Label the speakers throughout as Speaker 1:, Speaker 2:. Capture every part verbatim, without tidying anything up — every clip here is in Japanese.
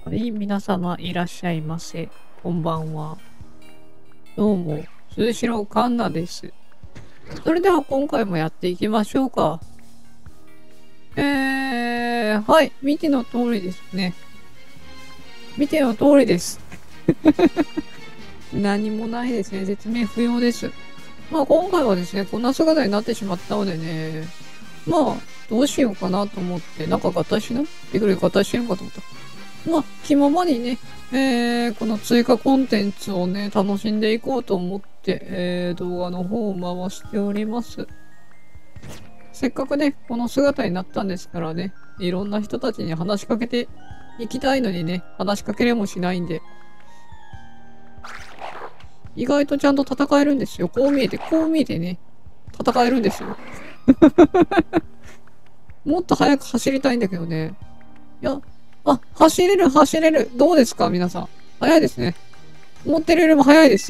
Speaker 1: はい、皆様いらっしゃいませ。こんばんは。どうも、鈴代環奈です。それでは今回もやっていきましょうか。えー、はい、見ての通りですね。見ての通りです。何もないですね。説明不要です。まあ今回はですね、こんな姿になってしまったのでね、まあ、どうしようかなと思って、なんか合体しないびっくり合体してるのかと思った。まあ、気ままにね、えー、この追加コンテンツをね、楽しんでいこうと思って、えー、動画の方を回しております。せっかくね、この姿になったんですからね、いろんな人たちに話しかけていきたいのにね、話しかけれもしないんで、意外とちゃんと戦えるんですよ。こう見えて、こう見えてね、戦えるんですよ。もっと早く走りたいんだけどね。いや、あ、走れる、走れる。どうですか、皆さん。早いですね。思ってるよりも早いです。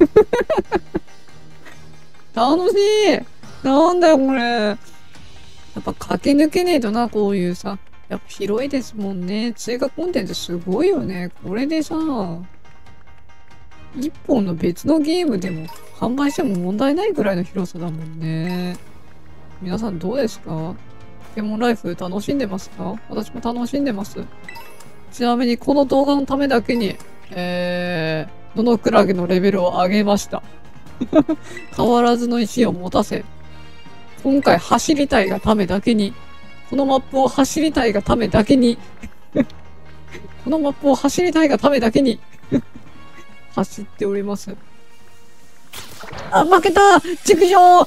Speaker 1: 楽しい。なんだよ、これ。やっぱ駆け抜けねえとな、こういうさ。やっぱ広いですもんね。追加コンテンツすごいよね。これでさ、一本の別のゲームでも販売しても問題ないぐらいの広さだもんね。皆さんどうですか？ポケモンライフ楽しんでますか？私も楽しんでます。ちなみにこの動画のためだけに、えー、どのクラゲのレベルを上げました。変わらずの石を持たせ。今回走りたいがためだけに、このマップを走りたいがためだけに、このマップを走りたいがためだけに、走っております。あ、負けた畜生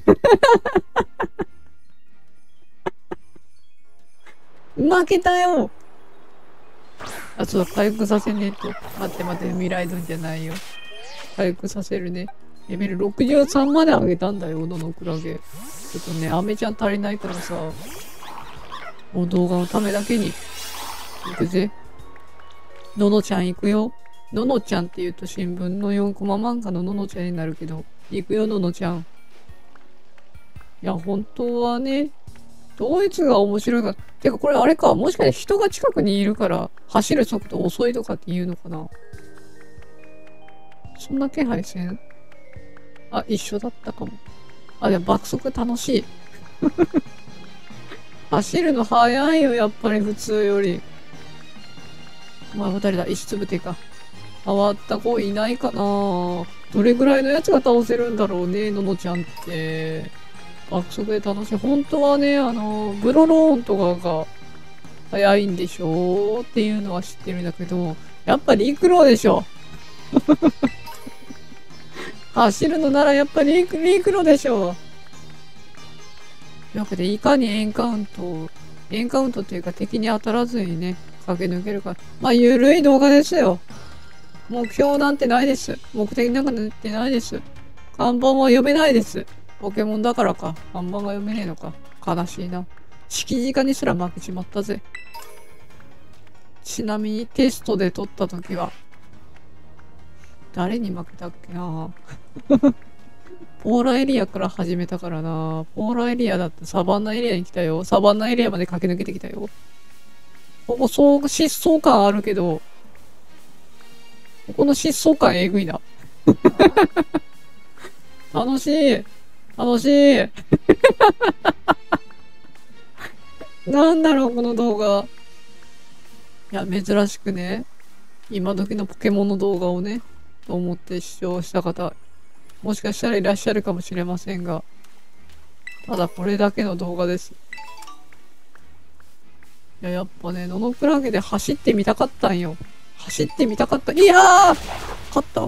Speaker 1: 負けたよあ、そう、回復させねえと。待って待って、未来ドンじゃないよ。回復させるね。レベルろくじゅうさんまで上げたんだよ、どのクラゲ。ちょっとね、アメちゃん足りないからさ、もう動画のためだけに、行くぜ。ののちゃん行くよ。ののちゃんって言うと新聞のよんコマ漫画のののちゃんになるけど、行くよ、ののちゃん。いや、本当はね、ドイツが面白いか。てか、これあれか、もしかして人が近くにいるから、走る速度遅いとかって言うのかな。そんな気配せん？あ、一緒だったかも。あ、でも爆速楽しい。走るの速いよ、やっぱり普通より。お前は誰だ？石つぶてか。変わった子いないかな？どれぐらいのやつが倒せるんだろうね、ののちゃんって。爆速で楽しい。本当はね、あの、ブロローンとかが速いんでしょっていうのは知ってるんだけど、やっぱり陸路でしょ。走るのならやっぱり陸路でしょ。というわけで、いかにエンカウント、エンカウントっていうか敵に当たらずにね、駆け抜けるか。まあ、ゆるい動画ですよ。目標なんてないです。目的なんかなんてないです。看板は読めないです。ポケモンだからか。看板が読めねえのか。悲しいな。敷地化にすら負けちまったぜ。ちなみにテストで取った時は、誰に負けたっけなポーラエリアから始めたからな。ポーラエリアだってサバンナエリアに来たよ。サバンナエリアまで駆け抜けてきたよ。ここそう、疾走感あるけど、ここの疾走感えぐいな。楽しい。楽しい。なんだろう、この動画。いや、珍しくね、今時のポケモンの動画をね、と思って視聴した方、もしかしたらいらっしゃるかもしれませんが、ただこれだけの動画です。いや、やっぱね、ノノクラゲで走ってみたかったんよ。走ってみたかった。いやー勝った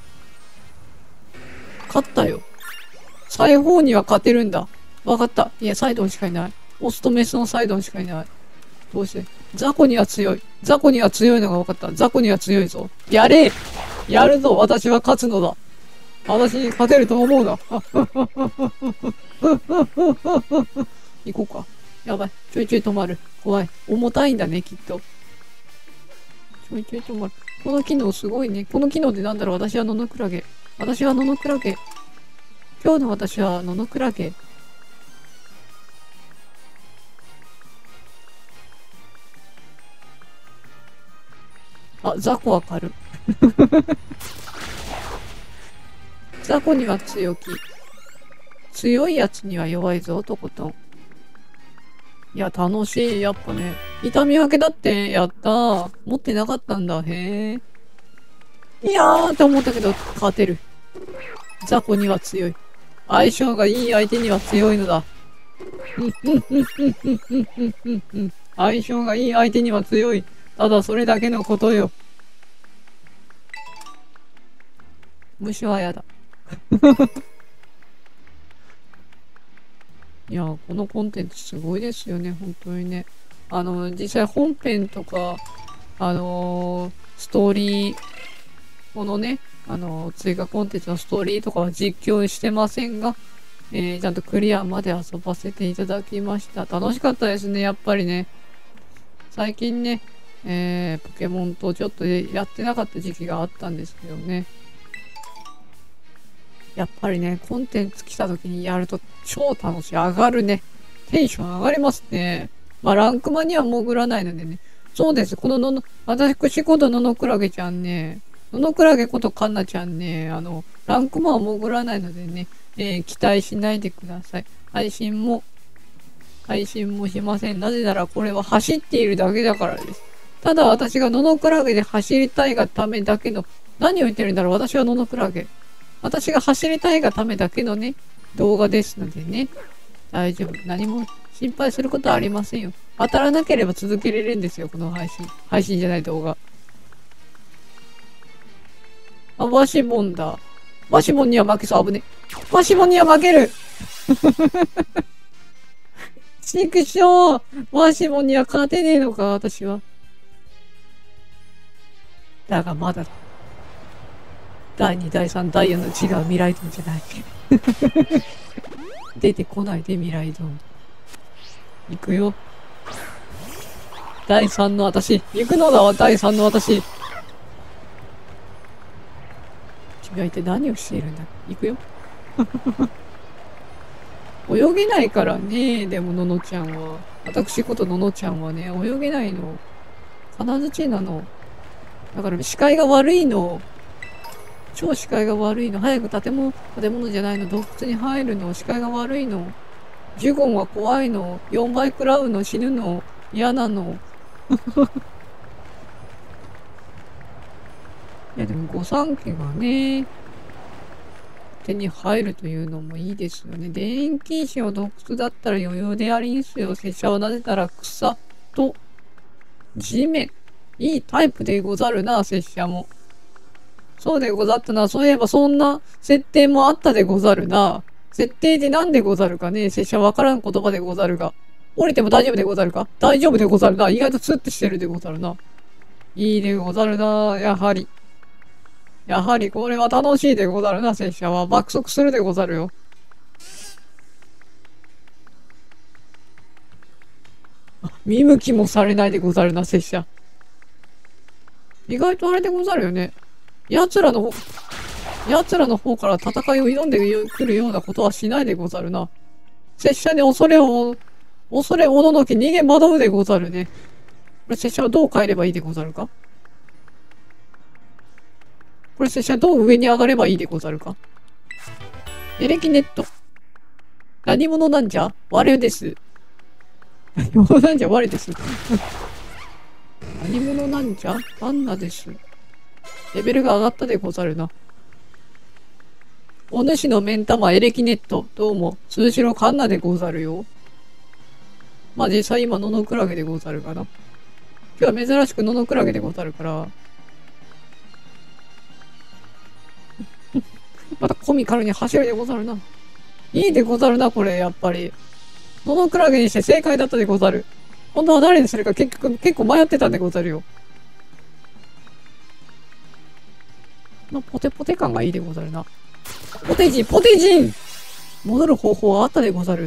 Speaker 1: 勝ったよ。裁縫には勝てるんだ。わかった。いや、サイドンしかいない。オスとメスのサイドンしかいない。どうしてザコには強い。ザコには強いのが分かった。ザコには強いぞ。やれやるぞ私は勝つのだ私に勝てると思うな行こうか。やばい。ちょいちょい止まる。怖い。重たいんだね、きっと。ちょいちょい止まる。この機能すごいね。この機能でなんだろう私はノノクラゲ。私はノノクラゲ。今日の私はノノクラゲ。 あ、雑魚わかる。雑魚には強気。強いやつには弱いぞ、とことん。いや、楽しい。やっぱね。痛み分けだって、やったー。持ってなかったんだ。へえ。いやーって思ったけど、勝てる。雑魚には強い。相性がいい相手には強いのだ。相性がいい相手には強い。ただそれだけのことよ。虫はやだ。いや、このコンテンツすごいですよね、本当にね。あの、実際本編とか、あのー、ストーリー、このね、あのー、追加コンテンツのストーリーとかは実況してませんが、えー、ちゃんとクリアまで遊ばせていただきました。楽しかったですね、やっぱりね。最近ね、えー、ポケモンとちょっとやってなかった時期があったんですけどね。やっぱりね、コンテンツ来た時にやると超楽しい。上がるね。テンション上がりますね。まあ、ランクマには潜らないのでね。そうです。こののの、私ことののくらげちゃんね、ののくらげことかんなちゃんね、あの、ランクマは潜らないのでね、えー、期待しないでください。配信も、配信もしません。なぜならこれは走っているだけだからです。ただ私がののくらげで走りたいがためだけの、何を言ってるんだろう。私はののくらげ。私が走りたいがためだけのね、動画ですのでね、大丈夫。何も心配することはありませんよ。当たらなければ続けれるんですよ、この配信。配信じゃない動画。あ、ワシモンだ。ワシモンには負けそう、危ね。ワシモンには負けるちくしょうワシモンには勝てねえのか、私は。だがまだだ。だいに、だいさん、だいよんの違う未来ドンじゃない。出てこないで未来ドン。行くよ。だいさんの私。行くのだわ、だいさんの私。君は一体何をしているんだ。行くよ。泳げないからね、でもののちゃんは。私ことののちゃんはね、泳げないの。金槌なの。だから視界が悪いの。超視界が悪いの。早く建物、建物じゃないの。洞窟に入るの。視界が悪いの。ジュゴンは怖いの。よんばい食らうの。死ぬの。嫌なの。いやでも御三家がね、手に入るというのもいいですよね。田園禁止を洞窟だったら余裕でありんすよ。拙者をなぜたら草と地面。いいタイプでござるな、拙者も。そうでござったな。そういえばそんな設定もあったでござるな。設定で何でござるかね。拙者わからん言葉でござるが。降りても大丈夫でござるか。大丈夫でござるな。意外とツッとしてるでござるな。いいでござるな。やはり。やはりこれは楽しいでござるな、拙者は。爆速するでござるよ。見向きもされないでござるな、拙者。意外とあれでござるよね。奴らの方、奴らの方から戦いを挑んでくるようなことはしないでござるな。拙者に恐れを、恐れおののき逃げ惑うでござるね。これ拙者はどう帰ればいいでござるか。これ拙者どう上に上がればいいでござるか。エレキネット。何者なんじゃ我です。何者なんじゃ我です。何者なんじゃアンナです。レベルが上がったでござるな。お主の目ん玉エレキネット。どうも、通しろカンナでござるよ。まあ実際今、ノノクラゲでござるかな。今日は珍しくノノクラゲでござるから。またコミカルに走るでござるな。いいでござるな、これ、やっぱり。ノノクラゲにして正解だったでござる。本当は誰にするか結局、結構迷ってたんでござるよ。のポテポテ感がいいでござるな。ポテジン、ポテジン戻る方法あったでござる。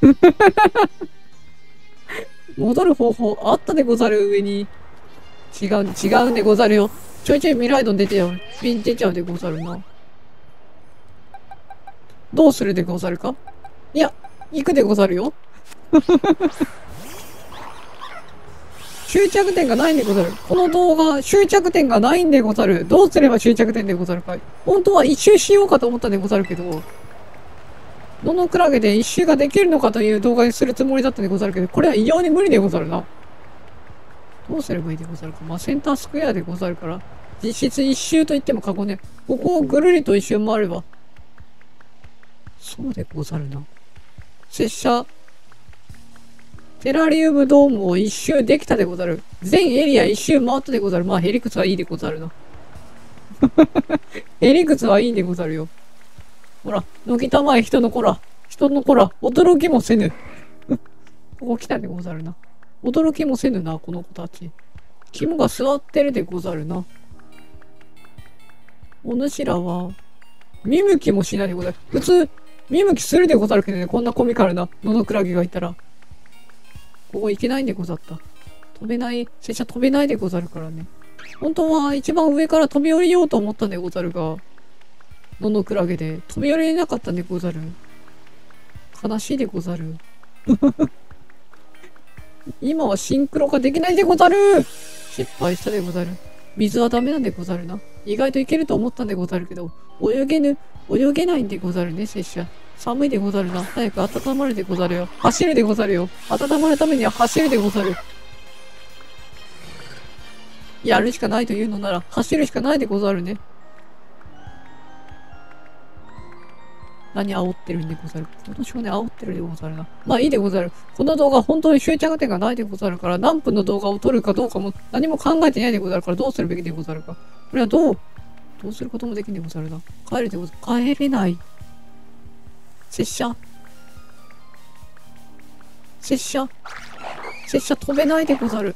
Speaker 1: 戻る方法あったでござる、上に。違う、違うんでござるよ。ちょいちょい未来ドン出てよ。ピン出ちゃうでござるな。どうするでござるか。いや、行くでござるよ。 終着点がないんでござる。この動画、終着点がないんでござる。どうすれば終着点でござるか。本当は一周しようかと思ったんでござるけど、どのクラゲで一周ができるのかという動画にするつもりだったんでござるけど、これは異様に無理でござるな。どうすればいいでござるか。まあ、センタースクエアでござるから、実質一周と言っても過言ね。ここをぐるりと一周回れば。そうでござるな。拙者、テラリウムドームを一周できたでござる。全エリア一周回ったでござる。まあ、ヘリクツはいいでござるな。ヘリクツはいいんでござるよ。ほら、のきたまえ人の子ら。人の子ら、驚きもせぬ。ここ来たでござるな。驚きもせぬな、この子たち。肝が座ってるでござるな。お主らは、見向きもしないでござる。普通、見向きするでござるけどね、こんなコミカルな野のクラゲがいたら。ここ行けないんでござった。飛べない、拙者飛べないでござるからね。本当は一番上から飛び降りようと思ったんでござるが、野のクラゲで飛び降りれなかったんでござる。悲しいでござる。今はシンクロができないでござる。失敗したでござる。水はダメなんでござるな。意外といけると思ったんでござるけど、泳げぬ、泳げないんでござるね、拙者。寒いでござるな。早く温まるでござるよ。走るでござるよ。温まるためには走るでござる。やるしかないというのなら、走るしかないでござるね。何煽ってるんでござる。今年はね、煽ってるでござるな。まあいいでござる。この動画本当に終着点がないでござるから、何分の動画を撮るかどうかも何も考えてないでござるから、どうするべきでござるか。これはどう、どうすることもできんでござるな。帰るでござる。帰れない。拙者。拙者。拙者飛べないでござる。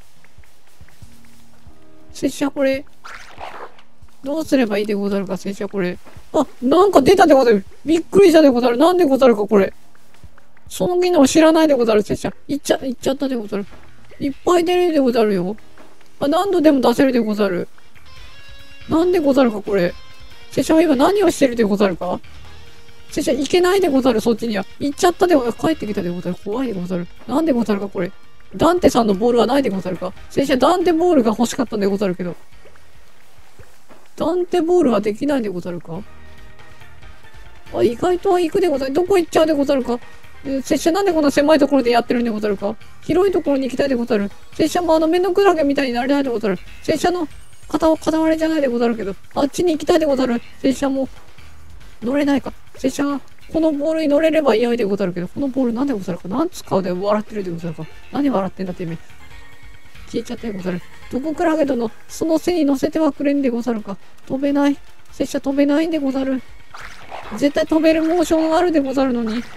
Speaker 1: 拙者これ。どうすればいいでござるか、拙者これ。あ、なんか出たでござる。びっくりしたでござる。なんでござるか、これ。その機能知らないでござる、拙者。いっちゃ、いっちゃったでござる。いっぱい出るでござるよ。あ、何度でも出せるでござる。なんでござるか、これ。拙者は今何をしてるでござるか。拙者行けないでござる、そっちには。行っちゃったでござる。帰ってきたでござる。怖いでござる。なんでござるか、これ。ダンテさんのボールはないでござるか。拙者ダンテボールが欲しかったんでござるけど。ダンテボールはできないでござるか。あ、意外とは行くでござる。どこ行っちゃうでござるか。えー、拙者なんでこんな狭いところでやってるんでござるか。広いところに行きたいでござる。拙者もあの目のクラゲみたいになりたいでござる。拙者の片を片割れじゃないでござるけど、あっちに行きたいでござる。拙者も乗れないか。拙者がこのボールに乗れれば良いでござるけど、このボールなんでござるか。なんつ顔で笑ってるでござるか。何笑ってんだてめえ。消えちゃってでござる。どこクラゲ殿、その背に乗せてはくれんでござるか。飛べない。拙者飛べないんでござる。絶対飛べるモーションがあるでござるのに。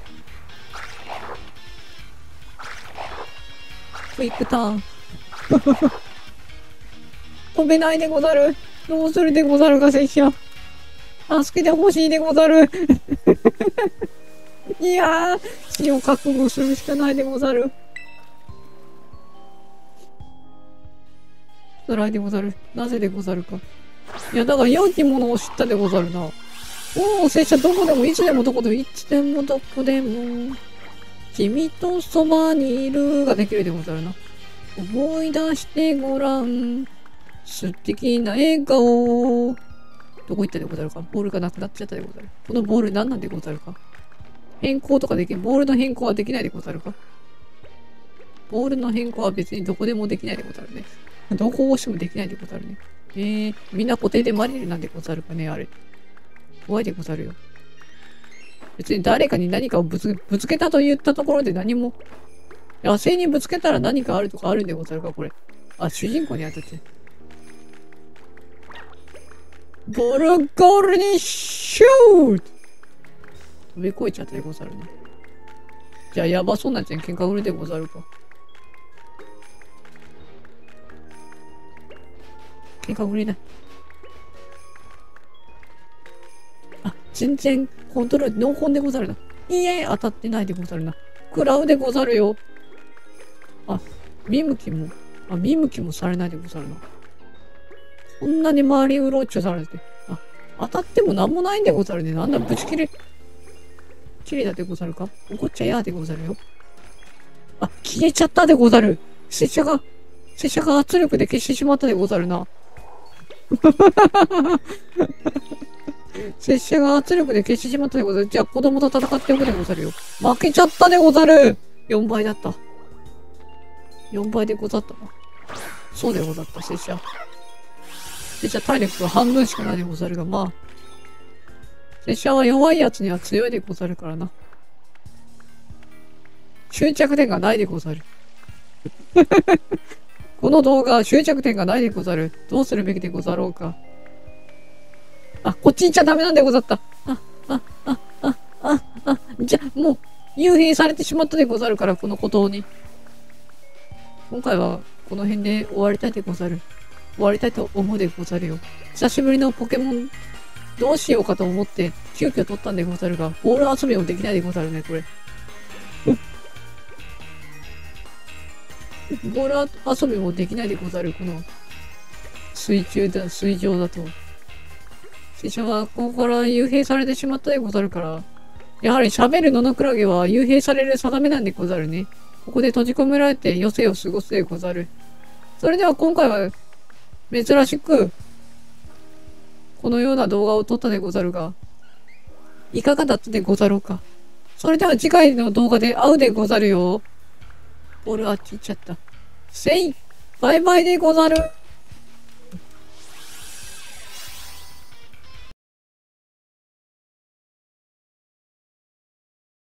Speaker 1: クイックターン。飛べないでござる。どうするでござるか、拙者。助けてほしいでござる。いやー、死を覚悟するしかないでござる。辛いでござる。なぜでござるか。いや、だから良きものを知ったでござるな。おお、拙者どこでも、いつでもどこでも、いつでもどこでも、君とそばにいるができるでござるな。思い出してごらん。素敵な笑顔。どこ行ったでござるか。ボールがなくなっちゃったでござる。このボール何なんでござるか。変更とかできる。ボールの変更はできないでござるか。ボールの変更は別にどこでもできないでござるね。どこを押してもできないでござるね。えー、みんな固定でマリルなんでござるかね、あれ。怖いでござるよ。別に誰かに何かをぶつぶつけたと言ったところで何も、野生にぶつけたら何かあるとかあるんでござるか、これ。あ、主人公に当たって。ボールゴールにシュート飛び越えちゃったでござるね。じゃあやばそうなやつに喧嘩売るでござるか。喧嘩売れない。あ、全然コントロールノーコンでござるな。いいえ、当たってないでござるな。食らうでござるよ。あ、見向きも、あ、見向きもされないでござるな。こんなに周りうろちょされて。あ、当たってもなんもないんでござるね。なんだ、ぶち切れ。切れたでござるか。怒っちゃやでござるよ。あ、消えちゃったでござる。拙者が拙者が圧力で消してしまったでござるな。拙者が圧力で消してしまったでござる。じゃあ子供と戦っておくでござるよ。負けちゃったでござる。よんばいだった。よんばいでござったな。そうでござった、拙者。拙者体力が半分しかないでござるが、まあ。拙者は弱いやつには強いでござるからな。終着点がないでござる。この動画は終着点がないでござる。どうするべきでござろうか。あ、こっち行っちゃダメなんでござった。あ、あ、あ、あ、あ、あ、じゃ、もう、幽閉されてしまったでござるから、この孤島に。今回は、この辺で終わりたいでござる。終わりたいと思うでござるよ。久しぶりのポケモン、どうしようかと思って、急遽取ったんでござるが、ボール遊びもできないでござるね、これ。ボール遊びもできないでござる、この、水中だ、水上だと。拙者は、ここから幽閉されてしまったでござるから、やはり喋る野々クラゲは幽閉される定めなんでござるね。ここで閉じ込められて余生を過ごすでござる。それでは今回は、珍しく、このような動画を撮ったでござるが、いかがだったでござろうか。それでは次回の動画で会うでござるよ。ボールあっち行っちゃった。せいバイバイでござる。